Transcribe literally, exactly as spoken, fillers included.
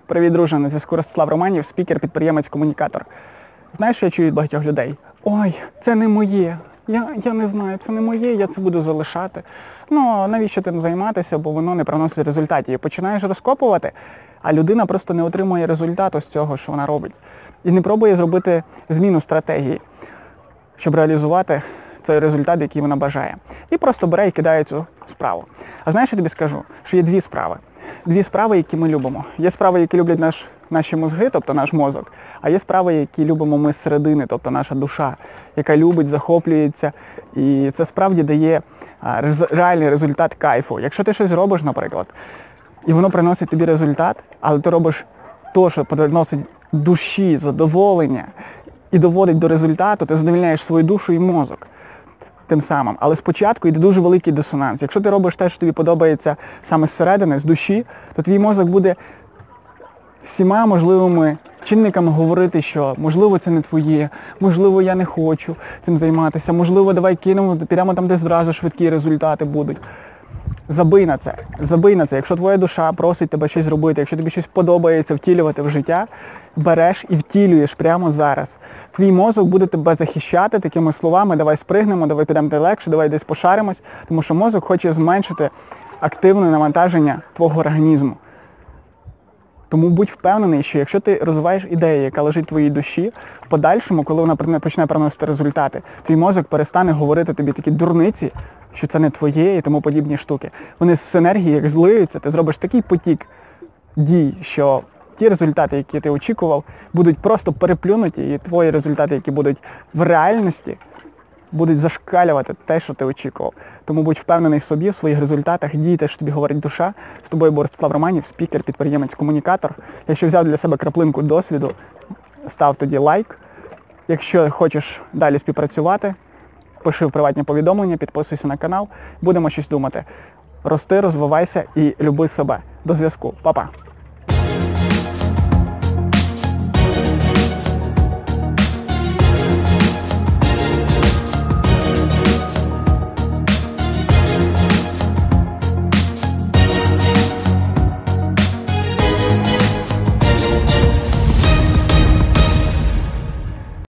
Привіт, друже, на зв'язку Ростислав Романів, спікер, підприємець, комунікатор. Знаєш, що я чую від багатьох людей? Ой, це не моє, я, я не знаю, це не моє, я це буду залишати. Ну, навіщо тим займатися, бо воно не приносить результатів. І починаєш розкопувати, а людина просто не отримує результату з цього, що вона робить. І не пробує зробити зміну стратегії, щоб реалізувати цей результат, який вона бажає. І просто бере і кидає цю справу. А знаєш, я тобі скажу, що є дві справи. Дві справи, які ми любимо. Є справи, які люблять наш, наші мозги, тобто наш мозок, а є справи, які любимо ми з середини, тобто наша душа, яка любить, захоплюється. І це справді дає а, рез, реальний результат кайфу. Якщо ти щось робиш, наприклад, і воно приносить тобі результат, але ти робиш те, що приносить душі, задоволення і доводить до результату, ти задовольняєш свою душу і мозок тим самим. Але спочатку йде дуже великий дисонанс. Якщо ти робиш те, що тобі подобається саме зсередини, з душі, то твій мозок буде всіма можливими чинниками говорити, що можливо це не твоє, можливо я не хочу цим займатися, можливо давай кинемо, підемо там, де зразу швидкі результати будуть. Забий на це, забий на це. Якщо твоя душа просить тебе щось робити, якщо тобі щось подобається втілювати в життя, береш і втілюєш прямо зараз. Твій мозок буде тебе захищати такими словами: давай спригнемо, давай підемо де легше, давай десь пошаримось, тому що мозок хоче зменшити активне навантаження твого організму. Тому будь впевнений, що якщо ти розвиваєш ідею, яка лежить в твоїй душі, в подальшому, коли вона почне приносити результати, твій мозок перестане говорити тобі такі дурниці, що це не твоє і тому подібні штуки. Вони з синергії, як злиються, ти зробиш такий потік дій, що ті результати, які ти очікував, будуть просто переплюнуті, і твої результати, які будуть в реальності, будуть зашкалювати те, що ти очікував. Тому будь впевнений в собі, в своїх результатах, дій те, що тобі говорить душа. З тобою був Ростислав Романів, спікер, підприємець, комунікатор. Якщо взяв для себе краплинку досвіду, став тоді лайк. Якщо хочеш далі співпрацювати, пиши в приватні повідомлення, підписуйся на канал, будемо щось думати. Рости, розвивайся і люби себе. До зв'язку. Па-па!